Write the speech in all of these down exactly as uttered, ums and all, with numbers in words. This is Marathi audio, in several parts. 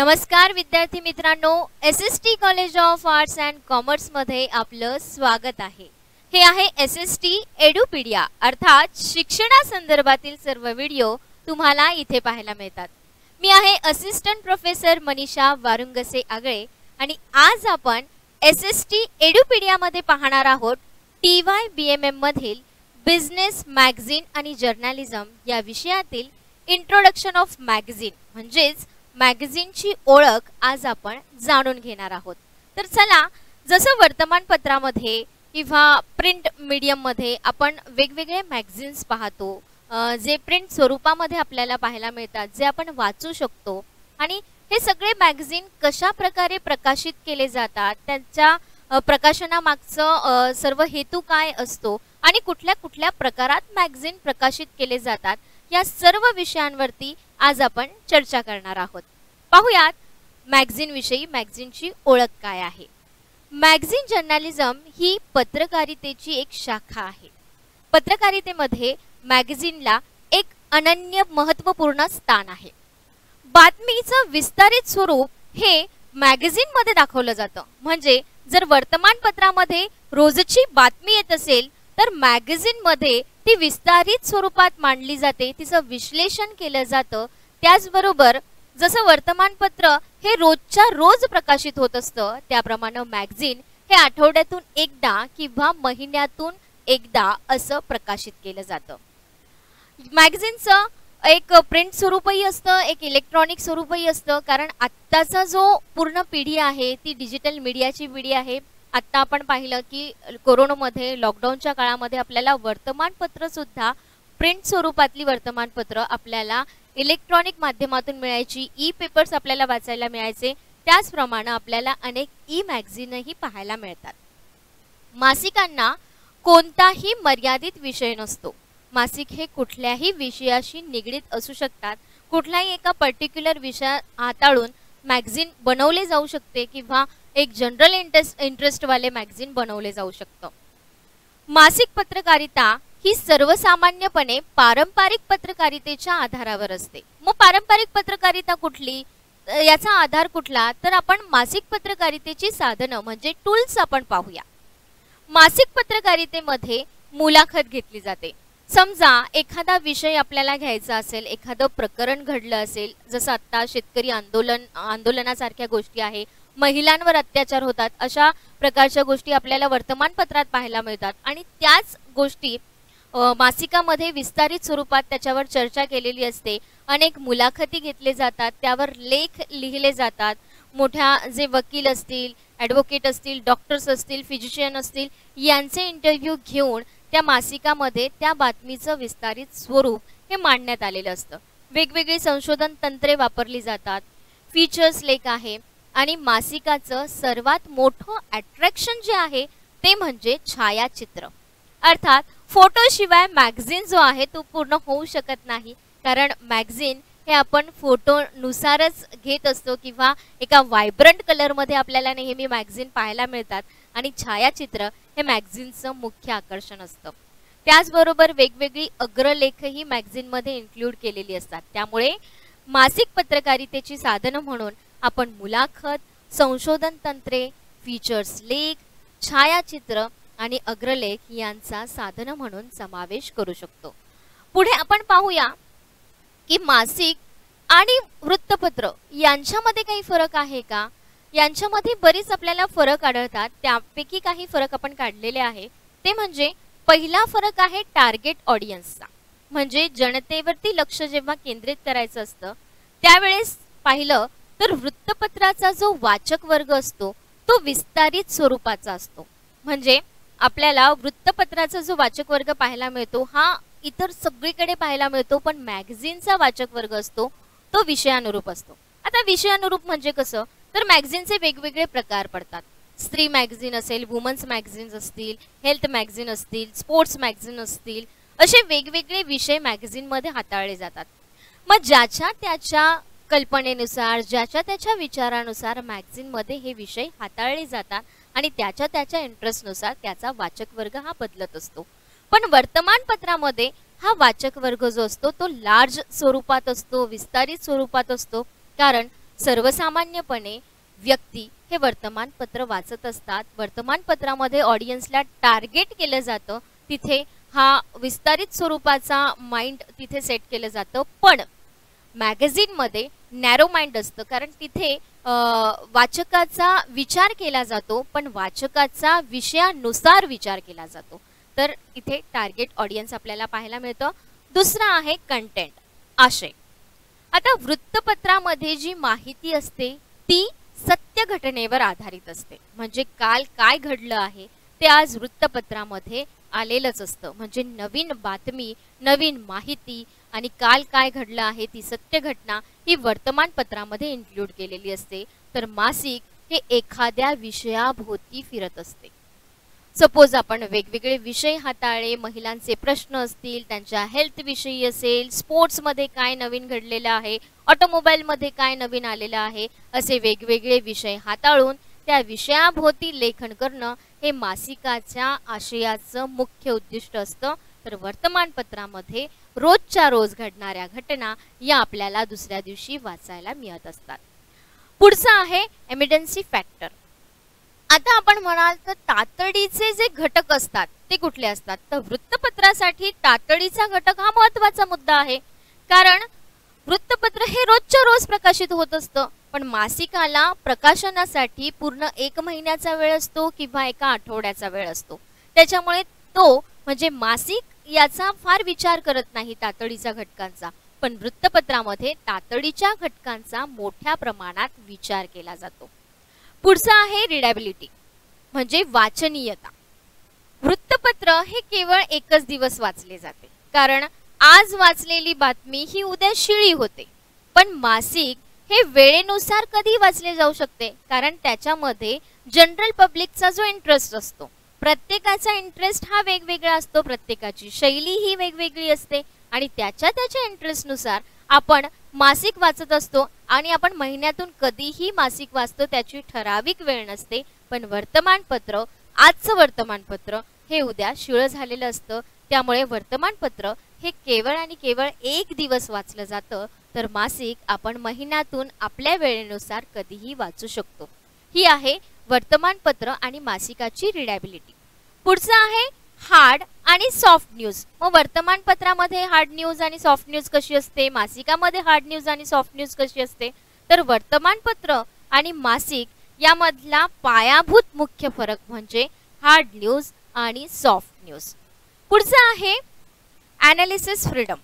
नमस्कार विद्यार्थी मित्रांनो, S S T college of arts and commerce मध्ये आपलं स्वागत आहे। हे आहे एस एस टी एडुपीडिया अर्थात शिक्षणासंदर्भातील सर्व व्हिडिओ तुम्हाला इथे पाहायला मिळतात। मी आहे असिस्टंट प्रोफेसर मनीषा वारुंगसे आगळे आणि आज आपण एस एस टी एडुपीडिया मध्ये पाहणार आहोत T Y B M M मधील बिझनेस मॅगझीन आणि जर्नलिझम या विषयातील इंट्रोडक्शन ऑफ मॅगझीन म्हणजेच मॅगझीनची ओळख आज आपण जाणून घेणार आहोत। तर चला, जसं वर्तमानपत्रामध्ये किंवा प्रिंट मीडियम मध्ये आपण वेगवेगळे मॅगझिन्स पाहतो, जे प्रिंट स्वरूपामध्ये आपल्याला पाहायला मिळतात, जे आपण वाचू शकतो आणि हे सगळे मॅगझीन कशा प्रकारे प्रकाशित केले जातात, त्यांच्या प्रकाशनामागचं सर्व हेतू काय असतो आणि कुठल्या कुठल्या प्रकारात मॅगझीन प्रकाशित केले जातात, या सर्व विषयांवरती आज आपण चर्चा करणार आहोत। पाहूयात मॅगझीन विषयी, मॅगझीनची ओळख काय आहे। मॅगझीन जर्नलिझम ही पत्रकारितेची एक शाखा आहे। पत्रकारितेमध्ये मॅगझीनला एक अनन्य महत्त्वपूर्ण स्थान आहे। बातमीचं विस्तारित स्वरूप हे मॅगझीन मध्ये दाखवलं जातं। म्हणजे जर वर्तमानपत्रामध्ये रोजची बातमी येत असेल तर मॅगझीन मध्ये ती विस्तारित स्वरूपात मांडली जाते, तिचं विश्लेषण केलं जातं। त्याचबरोबर जसं वर्तमानपत्र हे रोजच्या रोज प्रकाशित होत असतं, त्याप्रमाणे मॅगझीन हे आठवड्यातून एकदा किंवा महिन्यातून एकदा असं प्रकाशित केलं जातं। मॅगझीनचं एक प्रिंट स्वरूपही असतं, एक इलेक्ट्रॉनिक स्वरूपही असतं, कारण आत्ताचा जो पूर्ण पिढी आहे ती डिजिटल मीडियाची पिढी आहे। आता आपण पाहिलं की कोरोनामध्ये, लॉकडाऊनच्या काळामध्ये आपल्याला वर्तमानपत्र सुद्धा प्रिंट स्वरूपातली वर्तमानपत्र आपल्याला इलेक्ट्रॉनिक माध्यमातून मिळायची, ई पेपर्स आपल्याला वाचायला मिळायचे। त्याचप्रमाणे आपल्याला अनेक ई मॅगझीनही पाहायला मिळतात। मासिकांना कोणताही मर्यादित विषय नसतो। मासिक हे कुठल्याही विषयाशी निगडीत असू शकतात। कुठल्याही एका पर्टिक्युलर विषय हाताळून मॅगझीन बनवले जाऊ शकते किंवा एक जनरल इंटरेस्ट इंटरेस्टवाले मॅगझीन बनवले जाऊ शकतं। मासिक पत्रकारिता ही सर्वसामान्यपणे पारंपरिक पत्रकारितेच्या आधारावर असते। मग पारंपरिक पत्रकारिता कुठली, याचा आधार कुठला, तर आपण मासिक पत्रकारितेची साधनं म्हणजे टूल्स आपण पाहूया। मासिक पत्रकारितेमध्ये मुलाखत घेतली जाते। समजा एखादा विषय आपल्याला घ्यायचा असेल, एखादं प्रकरण घडलं असेल, जसं आता शेतकरी आंदोलन आंदोलनासारख्या गोष्टी आहे, महिलांवर अत्याचार होतात, अशा प्रकारच्या गोष्टी आपल्याला वर्तमानपत्रात पाहायला मिळतात आणि त्याच गोष्टी मासिकामध्ये विस्तारित स्वरूपात त्याच्यावर चर्चा केलेली असते। अनेक मुलाखती घेतले जातात, त्यावर लेख लिहिले जातात। मोठ्या जे वकील असतील, ॲडव्होकेट असतील, डॉक्टर्स असतील, फिजिशियन असतील, यांचे इंटरव्ह्यू घेऊन त्या मासिकामध्ये त्या बातमीचं विस्तारित स्वरूप हे मांडण्यात आलेलं असतं। वेगवेगळी संशोधन तंत्रे वापरली जातात, फीचर्स लेख आहे आणि मासिकाचं सर्वात मोठं अट्रॅक्शन जे आहे ते म्हणजे छायाचित्र। अर्थात फोटोशिवाय मॅगझीन जो आहे तो पूर्ण होऊ शकत नाही, कारण मॅगझीन हे आपण फोटोनुसारच घेत असतो किंवा एका व्हायब्रंट कलरमध्ये आपल्याला नेहमी मॅगझीन पाहायला मिळतात आणि छायाचित्र हे मॅगझीनचं मुख्य आकर्षण असतं। त्याचबरोबर वेगवेगळी अग्रलेखही मॅगझीनमध्ये इन्क्लूड केलेली असतात। त्यामुळे मासिक पत्रकारितेची साधनं म्हणून आपण मुलाखत, संशोधन तंत्रे, फीचर्स लेख, छायाचित्र आणि अग्रलेख यांचा साधन म्हणून समावेश करू शकतो। पुढे आपण पाहूया की मासिक आणि वृत्तपत्र यांच्यामध्ये काही फरक आहे का? यांच्यामध्ये बरीच आपल्याला फरक आढळतात। त्यापैकी काही फरक आपण काढलेले आहे। ते म्हणजे पहिला फरक आहे टार्गेट ऑडियन्सचा, म्हणजे जनतेवरती लक्ष जेव्हा केंद्रित करायचं असतं त्यावेळेस पाहिलं तर वृत्तपत्राचा जो वाचक वर्ग असतो तो विस्तारित स्वरूपाचा असतो। म्हणजे आपल्याला वृत्तपत्राचा जो वाचक वर्ग पाहायला मिळतो हा इतर सगळीकडे पाहायला मिळतो, पण मॅगझीनचा वाचक वर्ग असतो तो विषयानुरूप असतो। आता विषयानुरूप म्हणजे कसं, तर मॅगझीनचे वेगवेगळे प्रकार पडतात। स्त्री मॅगझीन असेल, वुमन्स मॅगझीन्स असतील, हेल्थ मॅगझीन असतील, स्पोर्ट्स मॅगझीन असतील, असे वेगवेगळे विषय मॅगझीनमध्ये हाताळले जातात। मग ज्याच्या त्याच्या कल्पनेनुसार, ज्याच्या त्याच्या विचारानुसार मॅगझीनमध्ये हे विषय हाताळले जातात आणि त्याच्या त्याच्या इंटरेस्टनुसार त्याचा वाचक वर्ग हा बदलत असतो। पण वर्तमानपत्रामध्ये हा वाचक वर्ग जो असतो तो लार्ज स्वरूपात असतो, विस्तारित स्वरूपात असतो, कारण सर्वसामान्यपणे व्यक्ती हे वर्तमानपत्र वाचत असतात. वर्तमानपत्रामध्ये ऑडियन्सला टार्गेट केलं जातं, तिथे हा विस्तारित स्वरूपाचा माइंड तिथे सेट केलं जातं. पण मॅगझिनमध्ये नॅरो माइंड असतं, कारण तिथे वाचकाचा विचार केला जातो, पण वाचकाचा विषयानुसार विचार केला जातो. तर इथे टार्गेट ऑडियन्स आपल्याला पाहायला मिळतं. दुसरा आहे कंटेंट, आशय. आता वृत्तपत्रामध्ये जी माहिती असते ती सत्य घटनेवर आधारित असते. म्हणजे काल काय घडलं आहे ते आज वृत्तपत्रामध्ये आलेलंच असतं. म्हणजे नवीन बातमी, नवीन माहिती आणि काल काय घडलं आहे ती सत्य घटना ही वर्तमानपत्रामध्ये इन्क्लूड केलेली असते. तर मासिक हे एखाद्या विषयाभोवती फिरत असते. सपोज आपण वेगवेगळे विषय हाताळले, महिलांचे प्रश्न असतील, त्यांच्या हेल्थ विषयी असेल, स्पोर्ट्समध्ये काय नवीन घडलेलं आहे, ऑटोमोबाईलमध्ये काय नवीन आलेलं आहे, असे वेगवेगळे विषय हाताळून त्या विषयाभोवती लेखन करणं हे मासिकाच्या आशयाचं मुख्य उद्दिष्ट असतं. तर वर्तमानपत्रामध्ये रोजच्या रोज घडणाऱ्या घटना या आपल्याला दुसऱ्या दिवशी वाचायला मिळत असतात. पुढचा आहे एमिडन्सी फॅक्टर. आता आपण म्हणाल तर तातडीचे जे घटक असतात ते कुठले असतात, तर वृत्तपत्रासाठी तातडीचा घटक हा महत्त्वाचा मुद्दा आहे. कारण वृत्तपत्र हे रोजच्या रोज प्रकाशित होत असतं, पण मासिकाला प्रकाशनासाठी पूर्ण एक महिन्याचा वेळ असतो किंवा एका आठवड्याचा वेळ असतो. त्याच्यामुळे तो म्हणजे मासिक याचा फार विचार करत नाही तातडीच्या घटकांचा, पण वृत्तपत्रामध्ये तातडीच्या घटकांचा मोठ्या प्रमाणात विचार केला जातो. पुढचा आहे रिडेबिलिटी, म्हणजे वाचनीयता. वृत्तपत्र हे केवळ एकच दिवस वाचले जाते, कारण आज वाचलेली बातमी ही उद्या शिळी होते. पण मासिक हे वेळेनुसार कधी वाचले जाऊ शकते, कारण त्याच्यामध्ये जनरल पब्लिकचा जो इंटरेस्ट असतो, प्रत्येकाचा इंटरेस्ट हा वेगवेगळा असतो, प्रत्येकाची शैली ही वेगवेगळी असते आणि त्याच्या त्याच्या इंटरेस्टनुसार आपण मासिक वाचत असतो. आणि आपण महिन्यातून कधीही मासिक वाचतो, त्याची ठराविक वेळ नसते. पण वर्तमानपत्र, आजचं वर्तमानपत्र हे उद्या शिळ झालेलं असतं. त्यामुळे वर्तमानपत्र हे केवळ आणि केवळ एक दिवस वाचलं जातं, तर मासिक आपण महिन्यातून आपल्या वेळेनुसार कधीही वाचू शकतो. ही आहे वर्तमानपत्र आणि मासिकाची रिडेबिलिटी. पुढचं आहे हार्ड आणि सॉफ्ट न्यूज. मग वर्तमानपत्रामध्ये हार्ड न्यूज आणि सॉफ्ट न्यूज कशी असते, मासिकामध्ये हार्ड न्यूज आणि सॉफ्ट न्यूज कशी असते, तर वर्तमानपत्र आणि मासिक यामधला पायाभूत मुख्य फरक म्हणजे हार्ड न्यूज आणि सॉफ्ट न्यूज. पुढचं आहे ॲनालिसिस फ्रीडम.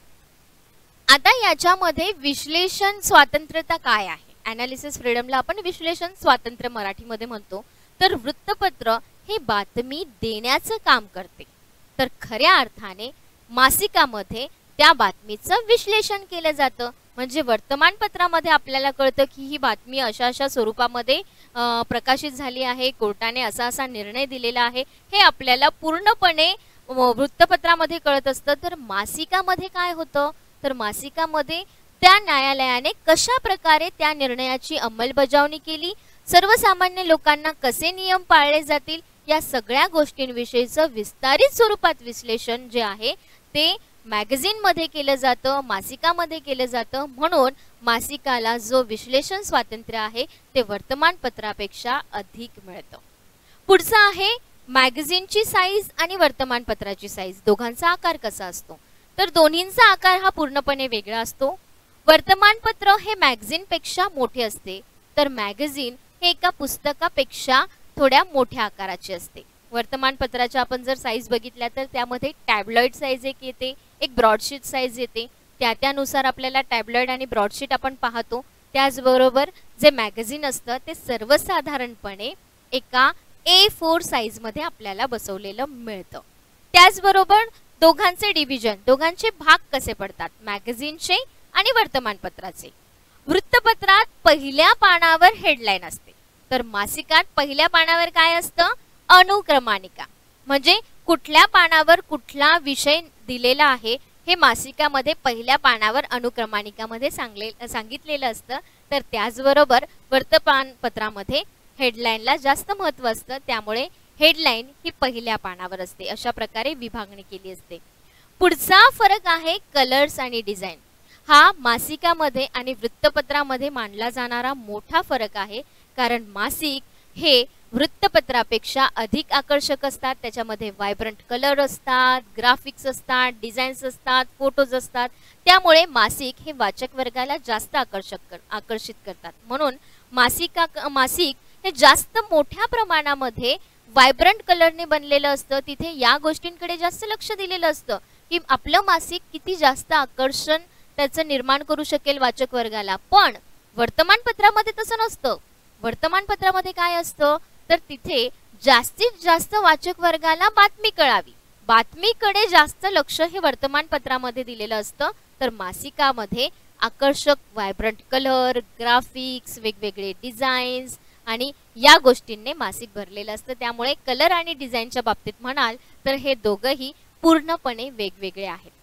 आता याच्यामध्ये विश्लेषण स्वातंत्र्यता काय आहे? ॲनालिसिस फ्रीडमला आपण विश्लेषण स्वातंत्र्य मराठीमध्ये म्हणतो. तर वृत्तपत्र हे बातमी देण्याचं काम करते, तर खऱ्या अर्थाने मासिकामध्ये त्या बातमीचं विश्लेषण केलं जातं. म्हणजे वर्तमानपत्रामध्ये आपल्याला कळतं की ही बातमी अशा अशा स्वरूपामध्ये प्रकाशित झाली आहे, कोर्टाने असा असा निर्णय दिलेला आहे, हे आपल्याला पूर्णपणे वृत्तपत्रामध्ये कळत असतं. तर मासिकामध्ये काय होतं, तर मासिकामध्ये त्या न्यायालयाने कशा प्रकारे त्या निर्णयाची अंमलबजावणी केली, सर्वसामान्य लोकांना कसे नियम पाळले जातील, या सगळ्या गोष्टींविषयीचं विस्तारित स्वरूपात विश्लेषण जे आहे ते मॅगझिनमध्ये केलं जातं, मासिकामध्ये केलं जातं. म्हणून मासिकाला जो विश्लेषण स्वातंत्र्य आहे ते वर्तमानपत्रापेक्षा अधिक मिळतं. पुढचं आहे मॅगझिनची साईज आणि वर्तमानपत्राची साईज, दोघांचा आकार कसा असतो, तर दोन्हींचा आकार हा पूर्णपणे वेगळा असतो. वर्तमानपत्र हे मॅगझिनपेक्षा मोठे असते, तर मॅगझिन हे एका पुस्तकापेक्षा थोड्या मोठ्या आकाराची असते. वर्तमानपत्राच्या आपण जर साईज बघितल्या तर त्यामध्ये टॅबलॉइड साईज एक येते, एक ब्रॉडशीट साईज येते. त्या त्यानुसार आपल्याला टॅबलॉइड आणि ब्रॉडशीट आपण पाहतो. त्याचबरोबर जे मॅगझिन असतं ते सर्वसाधारणपणे एका ए फोर साईजमध्ये आपल्याला बसवलेलं मिळतं. त्याचबरोबर दोघांचे डिव्हिजन, दोघांचे भाग कसे पडतात, मॅगझिनचे आणि वर्तमानपत्राचे. वृत्तपत्रात पहिल्या पानावर हेडलाईन असते, तर मासिकात पहिल्या पानावर काय असतं, अनुक्रमानिका. म्हणजे कुठल्या पानावर कुठला विषय दिलेला आहे हे मासिकामध्ये पहिल्या पानावर अनुक्रमानिकामध्ये सांगले सांगितलेलं असतं. तर त्याचबरोबर वर्तमानपत्रामध्ये हेडलाईनला जास्त महत्त्व असतं, त्यामुळे हेडलाईन ही पहिल्या पानावर असते. अशा प्रकारे विभागणी केली असते. पुढचा फरक आहे कलर्स आणि डिझाईन. हा मासिकामध्ये आणि वृत्तपत्रामध्ये मांडला जाणारा मोठा फरक आहे, कारण मासिक हे वृत्तपत्रापेक्षा अधिक आकर्षक असतात. त्याच्यामध्ये व्हायब्रंट कलर असतात, ग्राफिक्स असतात, डिझाईन्स असतात, फोटोज असतात. त्यामुळे मासिक हे वाचक वर्गाला जास्त आकर्षक कर आकर्षित करतात. म्हणून मासिका मासिक हे जास्त मोठ्या प्रमाणामध्ये व्हायब्रंट कलरने बनलेलं असतं. तिथे या गोष्टींकडे जास्त लक्ष दिलेलं असतं की आपलं मासिक किती जास्त आकर्षण त्याचं निर्माण करू शकेल वाचक वर्गाला. पण वर्तमानपत्रामध्ये तसं नसतं. वर्तमानपत्रामध्ये काय असतं तर तिथे जास्तीत जास्त वाचक वर्गाला बातमी कळावी, बातमीकडे जास्त लक्ष हे वर्तमानपत्रामध्ये दिलेलं असतं. तर मासिकामध्ये आकर्षक व्हायब्रंट कलर, ग्राफिक्स, वेगवेगळे डिझाईन्स आणि या गोष्टींनी मासिक भरलेलं असतं. त्यामुळे कलर आणि डिझाईनच्या बाबतीत म्हणाल तर हे दोघंही पूर्णपणे वेगवेगळे आहेत.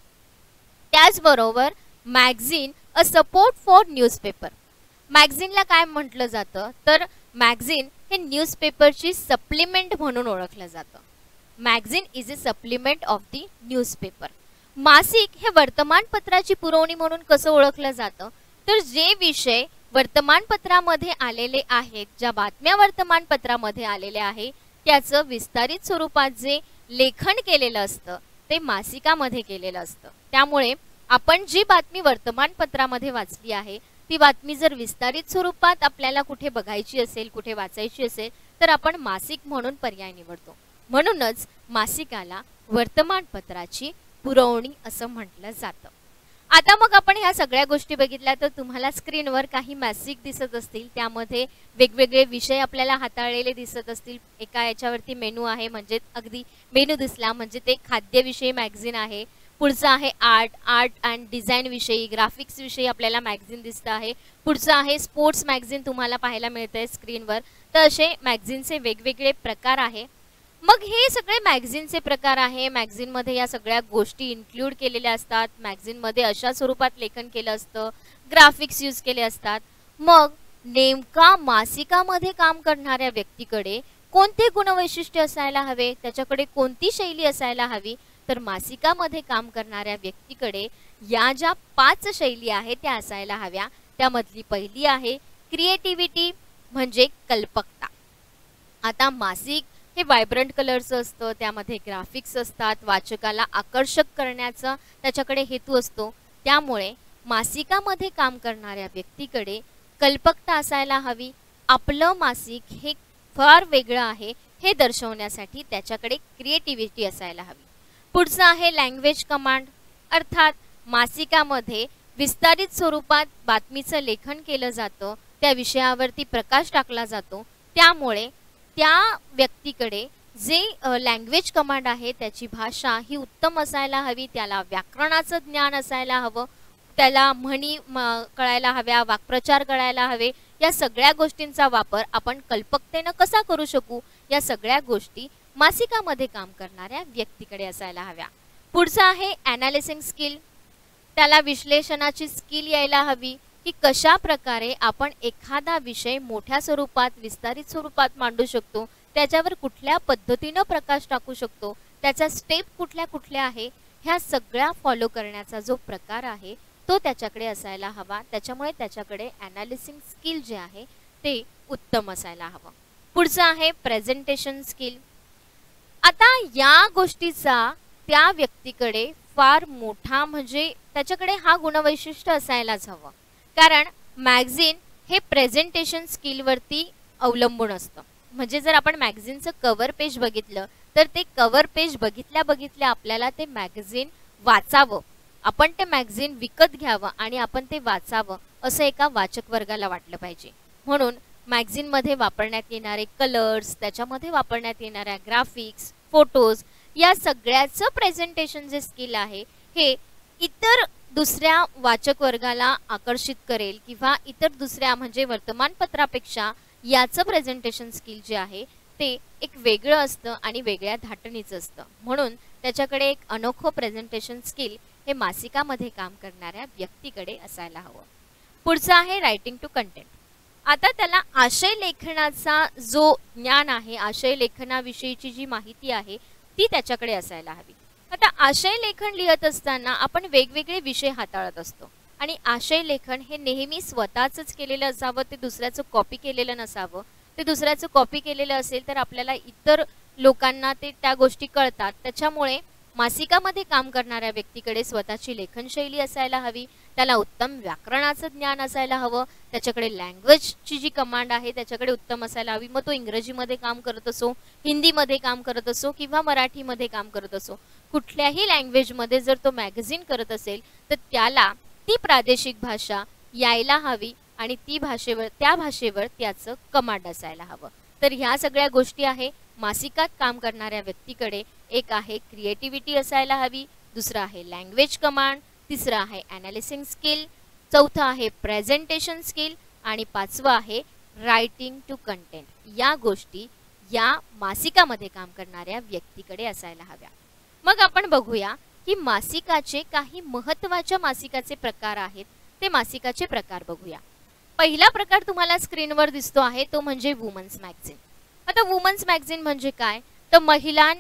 त्याचबरोबर magazine a support for newspaper. मॅगझिनला काय म्हटलं जातं तर मॅगझिन हे न्यूजपेपरची सप्लिमेंट म्हणून ओळखलं जातं. Magazine is a supplement of the newspaper. मासिक हे वर्तमानपत्राची पुरवणी म्हणून कसं ओळखलं जातं तर जे विषय वर्तमानपत्रामध्ये आलेले आहेत, ज्या बातम्या वर्तमानपत्रामध्ये आलेल्या आहेत त्याचं विस्तारित स्वरूपात जे लेखन केलेलं असतं ते मासिकामध्ये केलेलं असतं. त्यामुळे आपण जी बातमी वर्तमानपत्रामध्ये वाचली आहे ती बातमी जर विस्तारित स्वरूपात आपल्याला कुठे बघायची असेल, कुठे वाचायची असेल तर आपण मासिक म्हणून पर्याय निवडतो. म्हणूनच मासिकाला वर्तमानपत्राची पुरवणी असं म्हटलं जातं. आता मग आपण ह्या सगळ्या गोष्टी बघितल्या तर तुम्हाला स्क्रीनवर काही मासिक दिसत असतील. त्यामध्ये वेगवेगळे विषय आपल्याला हाताळलेले दिसत असतील. एका याच्यावरती मेनू आहे, म्हणजे अगदी मेनू दिसला म्हणजे ते खाद्यविषयी मॅगझिन आहे. पुढचं आहे आर्ट आर्ट अँड डिझाईन विषयी, ग्राफिक्स विषयी आपल्याला मॅगझिन दिसतं आहे. पुढचं आहे स्पोर्ट्स मॅगझिन तुम्हाला पाहायला मिळतंय स्क्रीनवर. तर असे मॅगझिनचे वेगवेगळे प्रकार आहे. मग हे सगळे मॅगझिनचे प्रकार आहे. मॅगझिनमध्ये या सगळ्या गोष्टी इन्क्लूड केलेल्या असतात. मॅगझिनमध्ये अशा स्वरूपात लेखन केलं असतं, ग्राफिक्स यूज केले असतात. मग नेमका मासिकामध्ये काम करणाऱ्या व्यक्तीकडे कोणते गुणवैशिष्ट्य असायला हवे, त्याच्याकडे कोणती शैली असायला हवी तर मासिकामध्ये काम करणाऱ्या व्यक्तीकडे या ज्या पाच शैली आहेत त्या असायला हव्या. त्यामधली पहिली आहे क्रिएटिव्हिटी म्हणजे कल्पकता. आता मासिक हे व्हायब्रंट कलरचं असतं, त्यामध्ये ग्राफिक्स असतात, वाचकाला आकर्षक करण्याचा त्याच्याकडे हेतू असतो. त्यामुळे मासिकामध्ये काम करणाऱ्या व्यक्तीकडे कल्पकता असायला हवी. आपलं मासिक हे फार वेगळं आहे हे दर्शवण्यासाठी त्याच्याकडे क्रिएटिव्हिटी असायला हवी. पुढचं आहे लँग्वेज कमांड. अर्थात मासिकामध्ये विस्तारित स्वरूपात बातमीचं लेखन केलं जातं, त्या विषयावरती प्रकाश टाकला जातो. त्यामुळे त्या व्यक्तीकडे जे लँग्वेज कमांड आहे त्याची भाषा ही उत्तम असायला हवी. त्याला व्याकरणाचं ज्ञान असायला हवं, त्याला म्हणी कळायला हव्या, वाक्प्रचार कळायला हवे. या सगळ्या गोष्टींचा वापर आपण कल्पकतेनं कसा करू शकू या सगळ्या गोष्टी मासिकामध्ये काम करणाऱ्या व्यक्तीकडे असायला हव्या. पुढचं आहे ॲनालिसिंग स्किल. त्याला विश्लेषणाची स्किल यायला हवी की कशा प्रकारे आपण एखादा विषय मोठ्या स्वरूपात, विस्तारित स्वरूपात मांडू शकतो, त्याच्यावर कुठल्या पद्धतीनं प्रकाश टाकू शकतो, त्याच्या स्टेप कुठल्या कुठल्या आहे, ह्या सगळ्या फॉलो करण्याचा जो प्रकार आहे तो त्याच्याकडे असायला हवा. त्याच्यामुळे त्याच्याकडे ॲनालिसिंग स्किल जे आहे ते उत्तम असायला हवं. पुढचं आहे प्रेझेंटेशन स्किल. आता या गोष्टीचा त्या व्यक्तीकडे फार मोठा म्हणजे त्याच्याकडे हा गुणवैशिष्ट्य असायलाच हवं, कारण मॅगझिन हे प्रेझेंटेशन स्किलवरती अवलंबून असतं. म्हणजे जर आपण मॅगझिनचं कव्हर पेज बघितलं तर ते कव्हर पेज बघितल्या बघितल्या आपल्याला ते मॅगझिन वाचावं, आपण ते मॅगझिन विकत घ्यावं आणि आपण ते वाचावं असं एका वाचक वर्गाला वाटलं पाहिजे. म्हणून मॅगझिनमध्ये वापरण्यात येणारे कलर्स, त्याच्यामध्ये वापरण्यात येणाऱ्या ग्राफिक्स, फोटोज या सगळ्याचं प्रेझेंटेशन जे स्किल आहे हे इतर दुसऱ्या वाचक वर्गाला आकर्षित करेल किंवा इतर दुसऱ्या म्हणजे वर्तमानपत्रापेक्षा याचं प्रेझेंटेशन स्किल जे आहे ते एक वेगळं असतं आणि वेगळ्या धाटणीचं असतं. म्हणून त्याच्याकडे एक अनोखं प्रेझेंटेशन स्किल हे मासिकामध्ये काम करणाऱ्या व्यक्तीकडे असायला हवं. पुढचं आहे रायटिंग टू कंटेंट. आता त्याला आशय लेखनाचा जो ज्ञान आहे, आशय लेखनाविषयीची जी माहिती आहे ती त्याच्याकडे असायला हवी. आता आशय लेखन लिहित असताना आपण वेगवेगळे विषय हाताळत असतो. आणि आशय लेखन हे नेहमी स्वतःच केलेलं असावं, ते दुसऱ्याचं कॉपी केलेलं नसावं. ते दुसऱ्याचं कॉपी केलेलं असेल तर आपल्याला इतर लोकांना ते त्या गोष्टी कळतात. त्याच्यामुळे मासिकामध्ये काम करणाऱ्या व्यक्तीकडे स्वतःची लेखनशैली असायला हवी, त्याला उत्तम व्याकरणाचं ज्ञान असायला हवं, त्याच्याकडे लँग्वेजची जी कमांड आहे त्याच्याकडे उत्तम असायला हवी. मग तो इंग्रजीमध्ये काम करत असो, हिंदीमध्ये काम करत असो किंवा मराठीमध्ये काम करत असो, कुठल्याही लँग्वेजमध्ये जर तो मॅगझिन करत असेल तर त्याला ती प्रादेशिक भाषा यायला हवी आणि ती भाषेवर त्या भाषेवर त्याचं कमांड असायला हवं. तर ह्या सगळ्या गोष्टी आहे मासिकात काम करणाऱ्या व्यक्तीकडे. एक आहे क्रिएटिव्हिटी असायला हवी, दुसरं आहे लँग्वेज कमांड, तिसरं आहे ॲनालिसिंग स्किल, चौथं आहे प्रेझेंटेशन स्किल आणि पाचवं आहे रायटिंग टू कंटेंट. या गोष्टी या मासिकामध्ये काम करणाऱ्या व्यक्तीकडे असायला हव्या. मग आपण बघूया की मासिकाचे काही महत्त्वाच्या मासिकाचे प्रकार आहेत. ते मासिकाचे प्रकार बघूया. पहिला प्रकार तुम्हाला स्क्रीनवर दिसतो आहे तो म्हणजे वुमन्स मॅगझिन. आता वुमन्स मॅगझिन म्हणजे काय, तर महिलां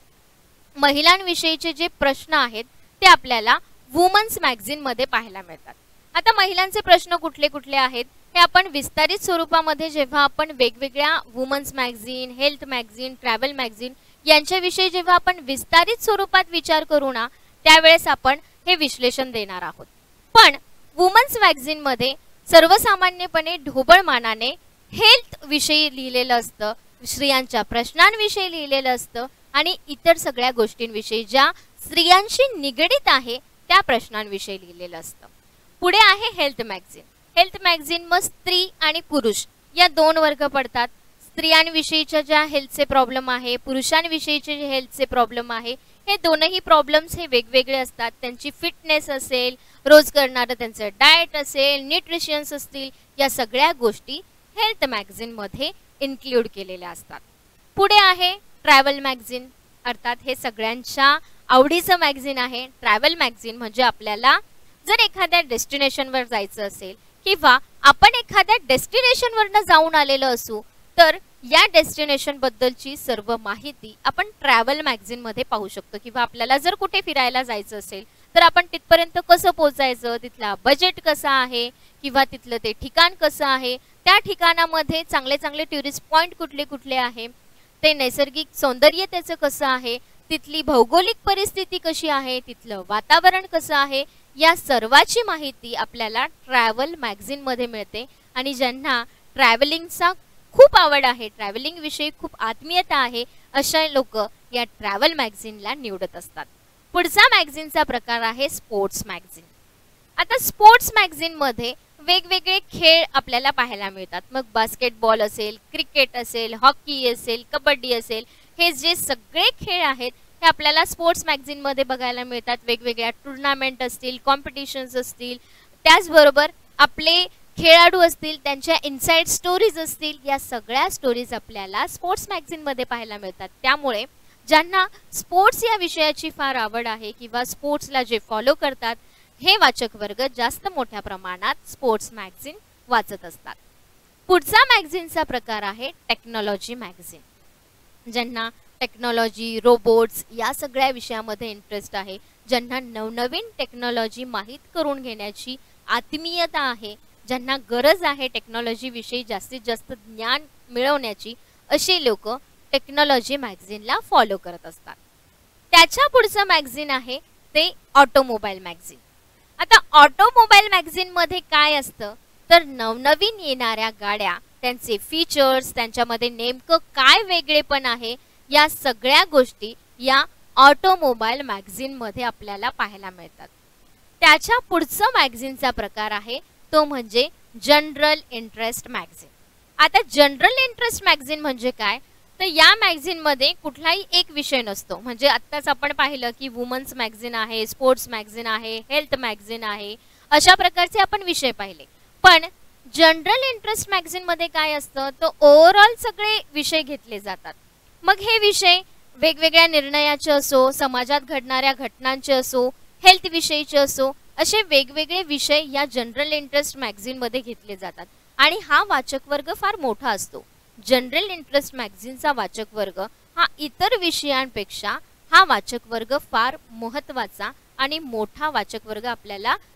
महिलांविषयीचे जे प्रश्न आहेत ते आपल्याला वुमन्स मॅगझिन मध्ये पाहायला मिळतात. आता महिलांचे प्रश्न कुठले कुठले आहेत हे आपण विस्तारित स्वरूपामध्ये जेव्हा आपण वेगवेगळ्या women's magazine, health magazine, travel magazine यांच्याविषयी जेव्हा आपण विस्तारित स्वरूपात विचार करू ना त्यावेळेस आपण हे विश्लेषण देणार आहोत. पण वुमन्स मॅगझिन मध्ये सर्वसामान्यपणे ढोबळ मानाने हेल्थ विषयी लिहिलेलं असतं, स्त्रियांच्या प्रश्नांविषयी लिहिलेलं असतं आणि इतर सगळ्या गोष्टींविषयी ज्या स्त्रियांशी निगडीत आहे त्या प्रश्नांविषयी लिहिलेलं असतं. पुढे आहे हेल्थ मॅगझिन. हेल्थ मॅगझिन मग स्त्री आणि पुरुष या दोन वर्ग पडतात. स्त्रियांविषयीच्या ज्या हेल्थचे प्रॉब्लेम आहे, पुरुषांविषयीचे जे हेल्थचे प्रॉब्लेम आहे, हे दोनही प्रॉब्लेम्स हे वेगवेगळे असतात. त्यांची फिटनेस असेल, रोज करणारं त्यांचं डाएट असेल, न्यूट्रिशन्स असतील, या सगळ्या गोष्टी हेल्थ मॅगझिन मध्ये इन्क्लूड केलेल्या असतात. पुढे आहे ट्रॅव्हल मॅगझिन, अर्थात हे सगळ्यांच्या आवडीचं मॅगझिन आहे. ट्रॅव्हल मॅगझिन म्हणजे आपल्याला जर एखाद्या डेस्टिनेशनवर जायचं असेल किंवा आपण एखाद्या डेस्टिनेशनवरनं जाऊन आलेलो असू तर या डेस्टिनेशन बद्दलची सर्व माहिती आपण ट्रॅव्हल मॅगझिन मध्ये पाहू शकतो. किंवा आपल्याला जर कुठे फिरायला जायचं असेल तर आपण तिथपर्यंत कसं पोहोचायचं, तिथला बजेट कसा आहे किंवा तिथलं ते ठिकाण कसं आहे, त्या ठिकाणामध्ये चांगले चांगले टुरिस्ट पॉइंट कुठले कुठले आहे, ते नैसर्गिक सौंदर्य त्याचं कसं आहे, तिथली भौगोलिक परिस्थिती कशी आहे, तिथलं वातावरण कसं आहे, या सर्वाची माहिती आपल्याला ट्रॅव्हल मॅगझिन मध्ये मिळते. आणि ज्यांना ट्रॅव्हलिंगचा खूप आवड आहे, ट्रॅव्हलिंग विषयी खूप आत्मीयता आहे, अशा लोक या ट्रॅव्हल मॅगझिनला निवडत असतात. पुढचा मॅगझिनचा प्रकार आहे स्पोर्ट्स मॅगझिन. आता स्पोर्ट्स मॅगझिन मध्ये वेगवेगळे खेळ आपल्याला पाहायला मिळतात. मग बास्केटबॉल असेल, क्रिकेट असेल, हॉकी असेल, कबड्डी असेल, हे जे सगळे खेळ आहेत हे आपल्याला स्पोर्ट्स मॅगझिन मध्ये बघायला मिळतात. वेगवेगळ्या टुर्नामेंट असतील, कॉम्पिटिशन्स असतील, त्याचबरोबर आपले खेळाडू असतील, त्यांच्या इनसाइड स्टोरीज असतील, या सगळ्या स्टोरीज आपल्याला स्पोर्ट्स मॅगझिन मध्ये पाहायला मिळतात. त्यामुळे ज्यांना स्पोर्ट्स या विषयाची फार आवड आहे किंवा स्पोर्ट्सला जे फॉलो करतात हे वाचक वर्ग जास्त मोठ्या प्रमाणात स्पोर्ट्स मॅगझिन वाचत असतात. पुढचा मॅगझिनचा प्रकार आहे टेक्नॉलॉजी मॅगझिन. ज्यांना टेक्नॉलॉजी, रोबोट्स या सगळ्या विषयामध्ये इंटरेस्ट आहे, ज्यांना नवनवीन टेक्नॉलॉजी माहीत करून घेण्याची आत्मीयता आहे, ज्यांना गरज आहे टेक्नॉलॉजी विषयी जास्तीत जास्त ज्ञान मिळवण्याची, असे लोक टेक्नॉलॉजी मॅगझिनला फॉलो करत असतात. त्याच्या पुढचं मॅगझिन आहे ते ऑटोमोबाईल मॅगझिन. आता ऑटोमोबाईल मॅगझिन मध्ये काय असतं तर नवनवीन येणाऱ्या गाड्या, त्यांचे फीचर्स, त्यांच्यामध्ये नेमकं काय वेगळेपण आहे, या सगळ्या गोष्टी या ऑटोमोबाईल मॅगझिन मध्ये आपल्याला पाहायला मिळतात. त्याच्या पुढचं मॅगझिनचा प्रकार आहे तो म्हणजे जनरल इंटरेस्ट मॅगझिन. आता जनरल इंटरेस्ट मॅगझिन म्हणजे काय तर या मॅगझिन मध्ये कुठलाही एक विषय नसतो. म्हणजे आत्ताच आपण पाहिलं की वुमन्स मॅगझिन आहे, स्पोर्ट्स मॅगझिन आहे, हेल्थ मॅगझिन आहे, अशा प्रकारचे आपण विषय पाहिले. पण जनरल इंटरेस्ट मॅगझिन मध्ये काय असतं तर ओव्हरऑल सगळे विषय घेतले जातात. मग हे विषय वेगवेगळ्या निर्णयाचे असो, समाजात घडणाऱ्या घटनांचे असो, हेल्थ विषयीचे असो, असे वेगवेगळे विषय या जनरल इंटरेस्ट मॅगझिन मध्ये घेतले जातात. आणि हा वाचक वर्ग फार मोठा असतो. जनरल इंटरेस्ट मॅगझिनचा वाचक वर्ग हा इतर विषयांपेक्षा हा वाचक वर्ग फार महत्त्वाचा आणि मोठा वाचक वर्ग आपल्याला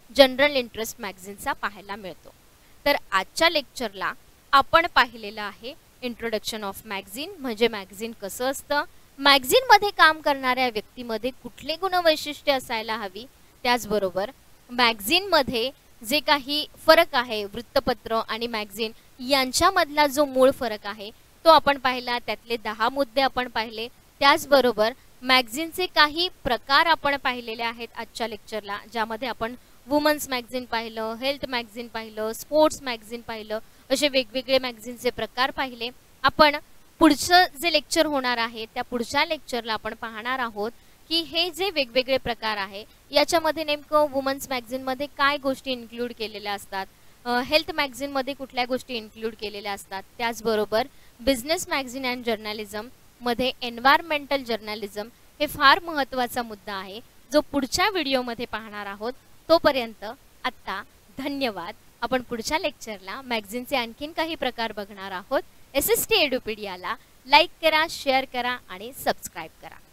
जनरल इंटरेस्ट मॅगझिनचा पाहायला मिळतो. तर आजच्या लेक्चरला आपण पाहिलेलं आहे इंट्रोडक्शन ऑफ मॅगझिन, म्हणजे मॅगझिन कसं असतं, मॅगझिनमध्ये काम करणाऱ्या व्यक्तीमध्ये कुठले गुणवैशिष्ट्ये असायला हवी, त्याचबरोबर मॅगझिनमध्ये जे काही फरक आहे वृत्तपत्र आणि मॅगझिन यांच्यामधला जो मूळ फरक आहे तो आपण पाहिला. त्यातले दहा मुद्दे आपण पाहिले. त्याचबरोबर मॅगझिनचे काही प्रकार आपण पाहिलेले आहेत आजच्या लेक्चरला, ज्यामध्ये आपण वुमन्स मॅगझिन पाहिलं, हेल्थ मॅगझिन पाहिलं, स्पोर्ट्स मॅगझिन पाहिलं, असे वेगवेगळे मॅगझिनचे प्रकार पाहिले. आपण पुढचं जे लेक्चर होणार आहे त्या पुढच्या लेक्चरला आपण पाहणार आहोत की हे जे वेगवेगळे प्रकार आहे याच्यामध्ये नेमकं वुमन्स मॅगझिनमध्ये काय गोष्टी इन्क्लूड केलेल्या असतात, हेल्थ मॅगझिनमध्ये कुठल्या गोष्टी इन्क्लूड केलेल्या असतात, त्याचबरोबर बिझनेस मॅगझिन अँड जर्नलिझम मध्ये एन्व्हायरमेंटल जर्नलिझम हे फार महत्त्वाचा मुद्दा आहे जो पुढच्या व्हिडिओमध्ये पाहणार आहोत. तोपर्यंत आत्ता धन्यवाद. आपण पुढच्या लेक्चरला मॅगझिनचे आणखीन काही प्रकार बघणार आहोत. एस एस टी एडुपीडियाला लाईक करा, शेअर करा आणि सबस्क्राईब करा.